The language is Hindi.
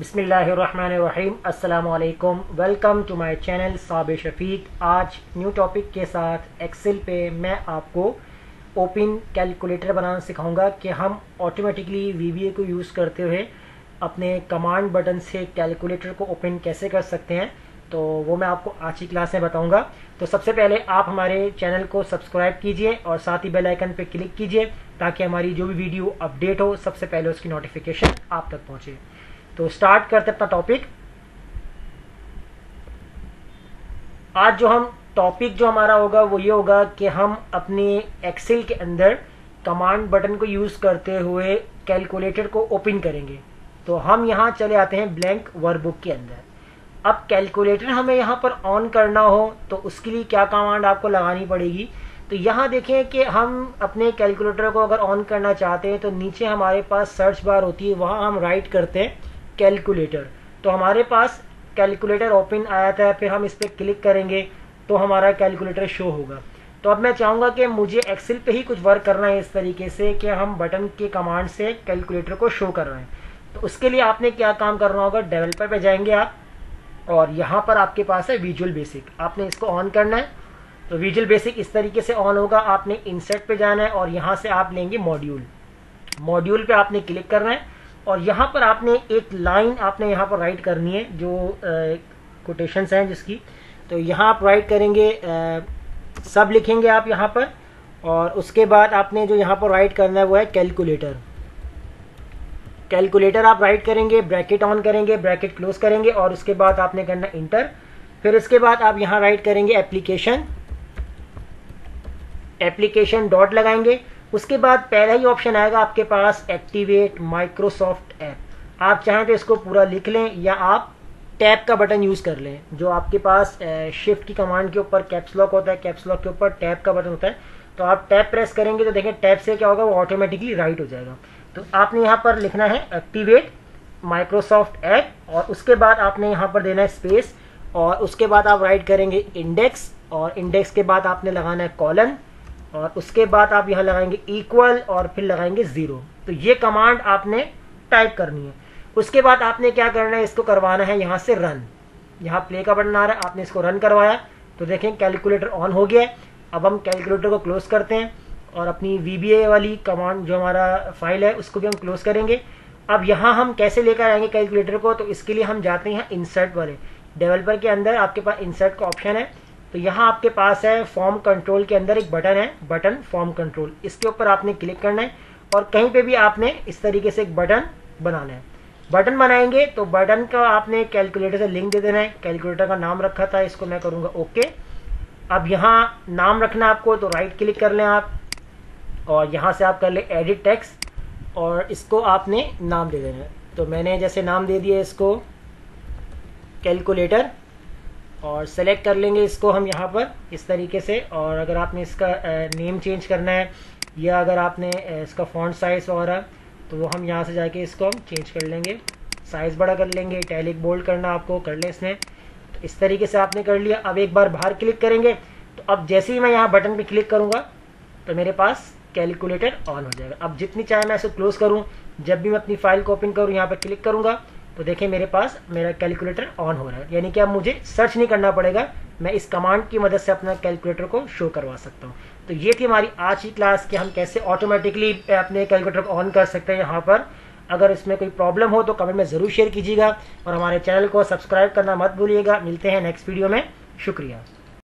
बिस्मिल्लाहिर्रहमानिर्रहीम अस्सलामुअलैकुम। Welcome to my channel Sabir Shafiq. आज न्यू टॉपिक के साथ एक्सेल पे मैं आपको ओपन कैलकुलेटर बनाना सिखाऊंगा कि हम ऑटोमेटिकली वीबीए को यूज़ करते हुए अपने कमांड बटन से कैलकुलेटर को ओपन कैसे कर सकते हैं, तो वो मैं आपको आज की क्लास में बताऊंगा। तो सबसे पहले आप हमारे चैनल को सब्सक्राइब कीजिए और साथ ही बेल आइकन पे क्लिक कीजिए ताकि हमारी जो भी वीडियो अपडेट हो सबसे पहले उसकी नोटिफिकेशन आप तक पहुंचे। तो स्टार्ट करते अपना टॉपिक। आज जो हम टॉपिक जो हमारा होगा वो ये होगा कि हम अपने एक्सेल के अंदर कमांड बटन को यूज करते हुए कैलकुलेटर को ओपन करेंगे। तो हम यहाँ चले आते हैं ब्लैंक वर्कबुक के अंदर। अब कैलकुलेटर हमें यहाँ पर ऑन करना हो तो उसके लिए क्या कमांड आपको लगानी पड़ेगी। तो यहाँ देखें कि हम अपने कैलकुलेटर को अगर ऑन करना चाहते हैं तो नीचे हमारे पास सर्च बार होती है, वहाँ हम राइट करते हैं कैलकुलेटर। तो हमारे पास कैलकुलेटर ओपन आया था, फिर हम इस पर क्लिक करेंगे तो हमारा कैलकुलेटर शो होगा। तो अब मैं चाहूँगा कि मुझे एक्सेल पे ही कुछ वर्क करना है इस तरीके से कि हम बटन के कमांड से कैलकुलेटर को शो कर रहे हैं। तो उसके लिए आपने क्या काम करना होगा, डेवलपर पे जाएंगे आप और यहाँ पर आपके पास है विजुअल बेसिक, आपने इसको ऑन करना है। तो विजुअल बेसिक इस तरीके से ऑन होगा। आपने इंसर्ट पे जाना है और यहाँ से आप लेंगे मॉड्यूल। मॉड्यूल पे आपने क्लिक करना है और यहाँ पर आपने एक लाइन आपने यहाँ पर राइट करनी है जो कोटेशंस हैं जिसकी। तो यहाँ आप राइट करेंगे, सब लिखेंगे आप यहाँ पर, और उसके बाद आपने जो यहाँ पर राइट करना है वो है कैलकुलेटर। कैलकुलेटर आप राइट करेंगे, ब्रैकेट ऑन करेंगे, ब्रैकेट क्लोज करेंगे और उसके बाद आपने करना इंटर। फिर इसके बाद आप यहाँ राइट करेंगे एप्लीकेशन, एप्लीकेशन डॉट लगाएंगे। उसके बाद पहला ही ऑप्शन आएगा आपके पास एक्टिवेट माइक्रोसॉफ्ट ऐप। आप चाहें तो इसको पूरा लिख लें या आप टैब का बटन यूज कर लें। जो आपके पास शिफ्ट की कमांड के ऊपर कैप्स लॉक होता है, कैप्स लॉक के ऊपर टैब का बटन होता है। तो आप टैब प्रेस करेंगे तो देखें टैब से क्या होगा, वो ऑटोमेटिकली राइट हो जाएगा। तो आपने यहाँ पर लिखना है एक्टिवेट माइक्रोसॉफ्ट ऐप और उसके बाद आपने यहाँ पर देना है स्पेस और उसके बाद आप राइट करेंगे इंडेक्स और इंडेक्स के बाद आपने लगाना है कॉलन और उसके बाद आप यहाँ लगाएंगे इक्वल और फिर लगाएंगे 0। तो ये कमांड आपने टाइप करनी है। उसके बाद आपने क्या करना है, इसको करवाना है यहाँ से रन। यहाँ प्ले का बटन आ रहा है, आपने इसको रन करवाया तो देखें कैलकुलेटर ऑन हो गया है। अब हम कैलकुलेटर को क्लोज करते हैं और अपनी VBA वाली कमांड जो हमारा फाइल है उसको भी हम क्लोज करेंगे। अब यहाँ हम कैसे लेकर आएंगे कैलकुलेटर को, तो इसके लिए हम जाते हैं इंसर्ट वाले डेवलपर के अंदर। आपके पास इंसर्ट का ऑप्शन है, तो यहाँ आपके पास है फॉर्म कंट्रोल के अंदर एक बटन है, बटन फॉर्म कंट्रोल। इसके ऊपर आपने क्लिक करना है और कहीं पे भी आपने इस तरीके से एक बटन बनाना है। बटन बनाएंगे तो बटन का आपने कैलकुलेटर से लिंक दे देना है। कैलकुलेटर का नाम रखा था, इसको मैं करूँगा ओके। अब यहाँ नाम रखना है आपको, तो राइट क्लिक कर लें आप और यहाँ से आप कर ले एडिट टेक्स्ट और इसको आपने नाम दे देना है। तो मैंने जैसे नाम दे दिया इसको कैलकुलेटर और सेलेक्ट कर लेंगे इसको हम यहाँ पर इस तरीके से। और अगर आपने इसका नेम चेंज करना है या अगर आपने इसका फॉन्ट साइज वगैरह तो वो हम यहाँ से जाके इसको हम चेंज कर लेंगे, साइज़ बड़ा कर लेंगे, इटैलिक बोल्ड करना आपको कर लें इसमें। तो इस तरीके से आपने कर लिया। अब एक बार बाहर क्लिक करेंगे तो अब जैसे ही मैं यहाँ बटन पर क्लिक करूँगा तो मेरे पास कैलकुलेटर ऑन हो जाएगा। अब जितनी चाहे मैं इसे क्लोज करूँ, जब भी मैं अपनी फाइल को ओपन करूँ यहाँ पर क्लिक करूँगा तो देखिए मेरे पास मेरा कैलकुलेटर ऑन हो रहा है। यानी कि अब मुझे सर्च नहीं करना पड़ेगा, मैं इस कमांड की मदद से अपना कैलकुलेटर को शो करवा सकता हूँ। तो ये थी हमारी आज की क्लास कि हम कैसे ऑटोमेटिकली अपने कैलकुलेटर को ऑन कर सकते हैं यहाँ पर। अगर इसमें कोई प्रॉब्लम हो तो कमेंट में ज़रूर शेयर कीजिएगा और हमारे चैनल को सब्सक्राइब करना मत भूलिएगा। मिलते हैं नेक्स्ट वीडियो में। शुक्रिया।